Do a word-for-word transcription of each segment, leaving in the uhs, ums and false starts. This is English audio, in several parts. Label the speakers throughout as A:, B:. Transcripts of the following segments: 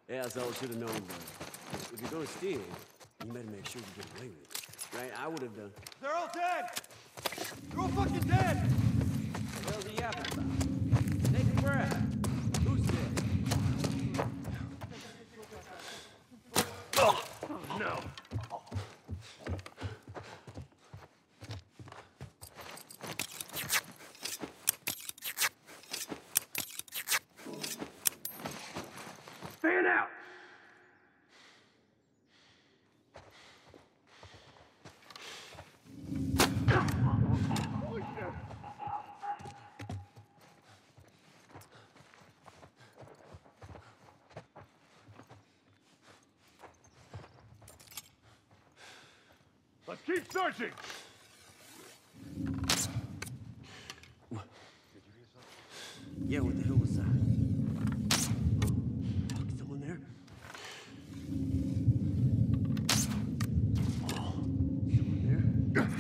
A: Yeah, so I should have known better. If you're gonna steal, you better make sure you get away with it. Right? I would have done.
B: They're all dead! They're all fucking dead!
A: What the hell's he yapping about? Take a breath. Who's dead?
B: Oh, no. Fan out! Let's keep searching!
A: What? Did you hear something? Yeah, what the hell was that? Fuck, someone there? Oh, someone there?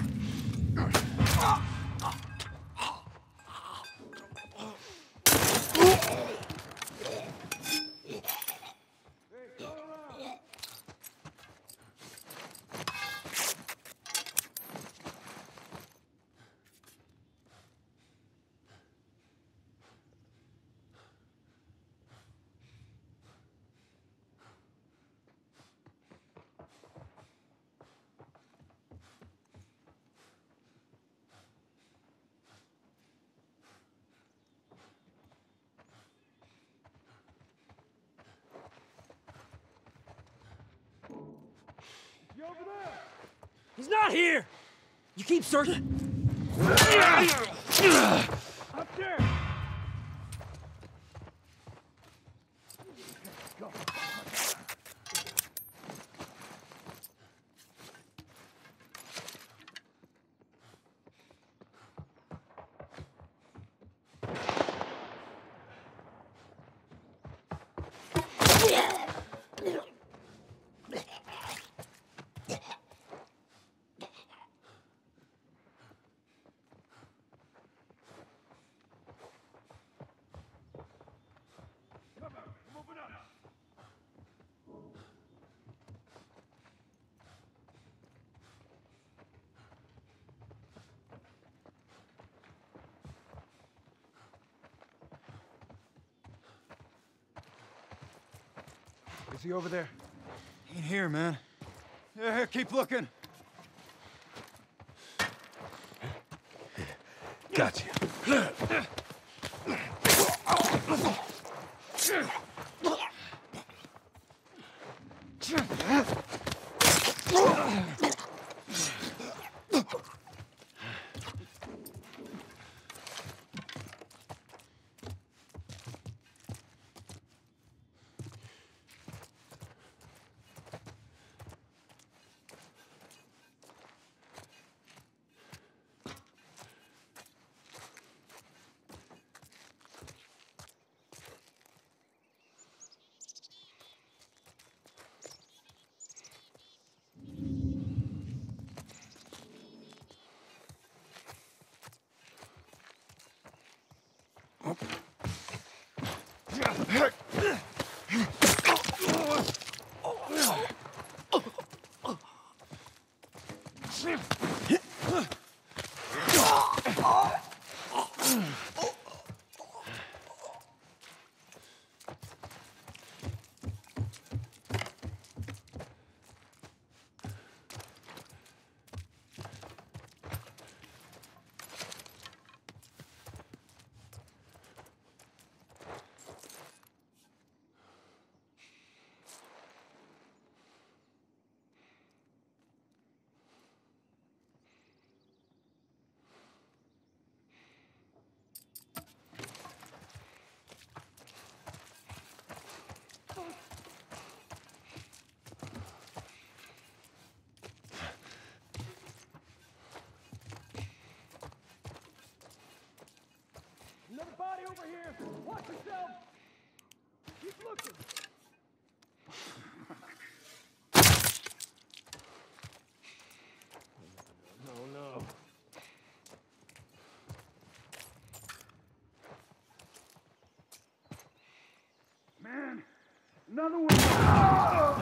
B: You over there?
A: He's not here! You keep searching?
B: Up there! Go. Is he over there?
C: Ain't here, man. Yeah, here, keep looking.
B: Gotcha.
D: Another body over here! Watch yourself! Keep looking!
A: No, no.
B: Man, Another one! Ah!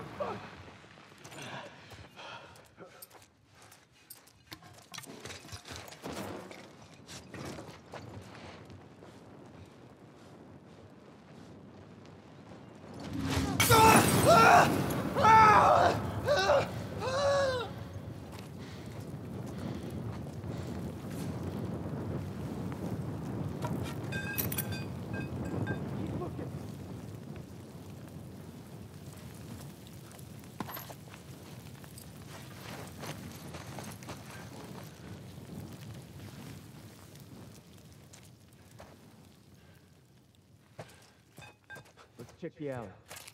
A: Let's check the alley.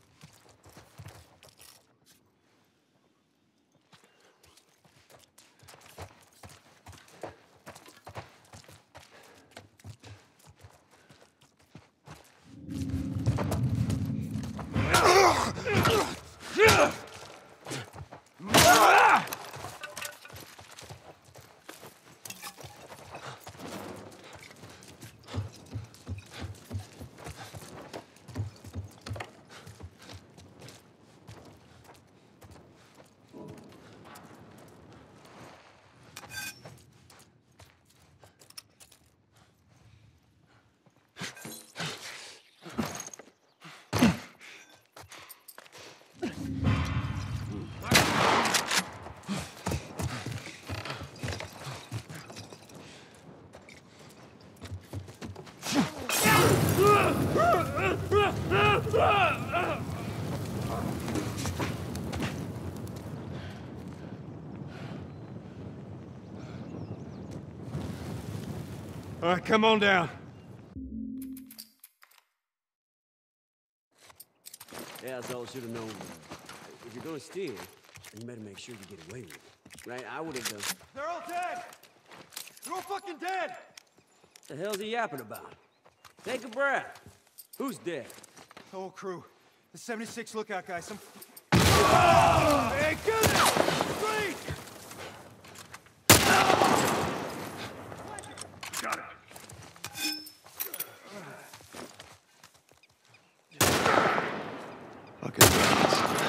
C: All right, come on down.
A: Yeah, that's all I should have known. If you're gonna steal, you better make sure you get away with it. Right? I would have done.
C: They're all dead! They're all fucking dead!
A: What the hell's he yapping about? Take a breath. Who's dead?
C: The whole crew. The seventy-six lookout guy, some... Oh! Hey, get it! Straight!
B: Got it. Fucking rats.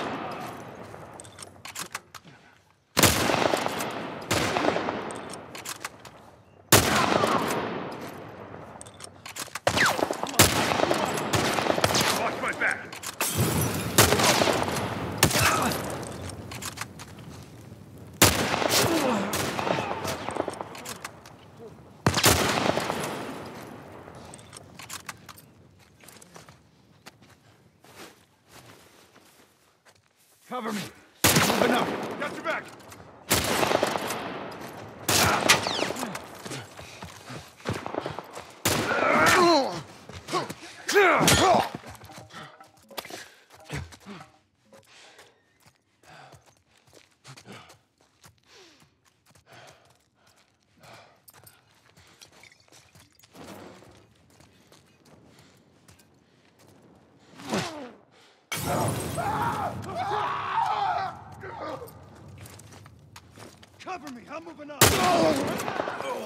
B: Watch my back.
C: Cover me. Moving up.
B: Got your back.
C: Cover me. I'm moving up.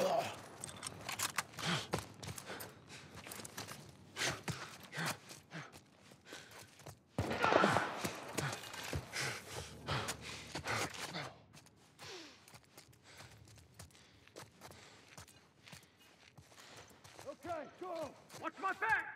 B: Okay, go. Watch my back.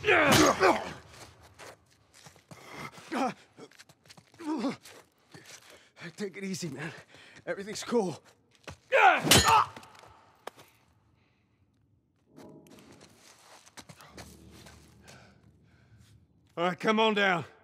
A: Take it easy, man. Everything's cool.
C: All right, come on down.